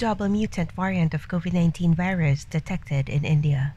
double mutant variant of COVID-19 virus detected in India.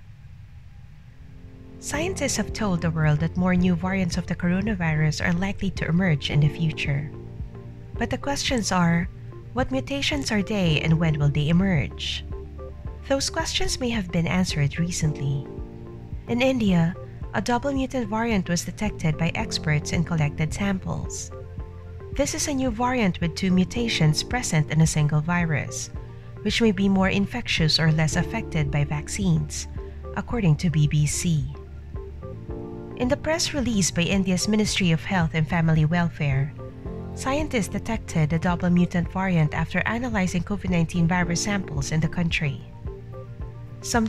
Scientists have told the world that more new variants of the coronavirus are likely to emerge in the future. But the questions are, what mutations are they and when will they emerge? Those questions may have been answered recently. In India, a double mutant variant was detected by experts in collected samples. This is a new variant with two mutations present in a single virus, which may be more infectious or less affected by vaccines, according to BBC. In the press release by India's Ministry of Health and Family Welfare, scientists detected the double mutant variant after analyzing COVID-19 virus samples in the country. Some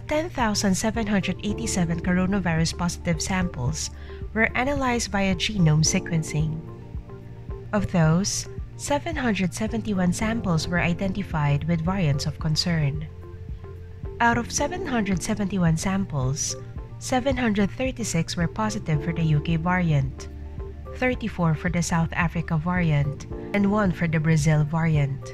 10,787 coronavirus positive samples were analyzed via genome sequencing. Of those, 771 samples were identified with variants of concern. Out of 771 samples, 736 were positive for the UK variant, 34 for the South Africa variant, and 1 for the Brazil variant.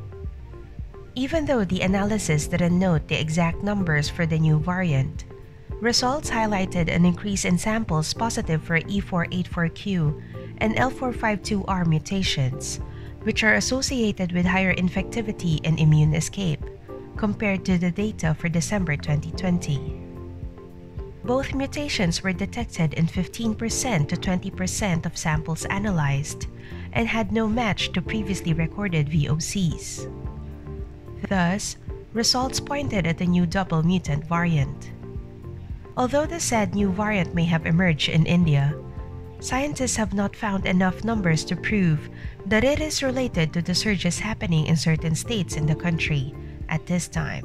Even though the analysis didn't note the exact numbers for the new variant, results highlighted an increase in samples positive for E484Q and L452R mutations, which are associated with higher infectivity and immune escape, compared to the data for December 2020. Both mutations were detected in 15% to 20% of samples analyzed and had no match to previously recorded VOCs. Thus, results pointed at a new double mutant variant. Although the said new variant may have emerged in India, scientists have not found enough numbers to prove that it is related to the surges happening in certain states in the country at this time.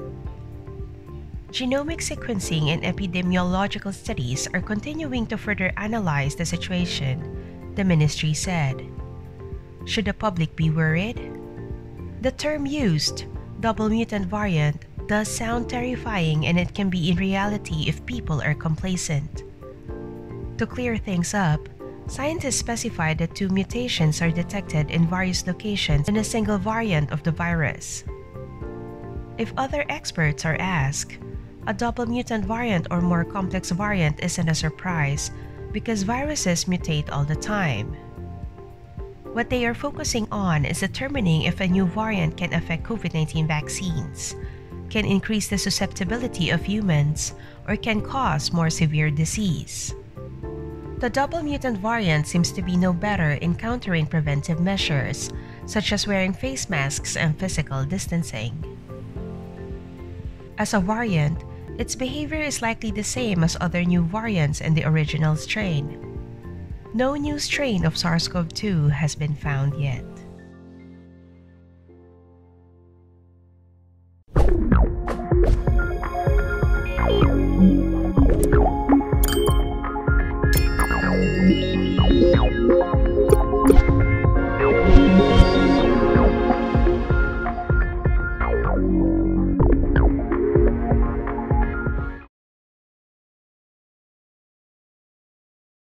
Genomic sequencing and epidemiological studies are continuing to further analyze the situation, the ministry said. Should the public be worried? The term used, double mutant variant, does sound terrifying, and it can be in reality if people are complacent. To clear things up, scientists specified that two mutations are detected in various locations in a single variant of the virus. If other experts are asked, a double mutant variant or more complex variant isn't a surprise because viruses mutate all the time. What they are focusing on is determining if a new variant can affect COVID-19 vaccines, can increase the susceptibility of humans, or can cause more severe disease. The double mutant variant seems to be no better in countering preventive measures, such as wearing face masks and physical distancing. As a variant, its behavior is likely the same as other new variants in the original strain. No new strain of SARS-CoV-2 has been found yet.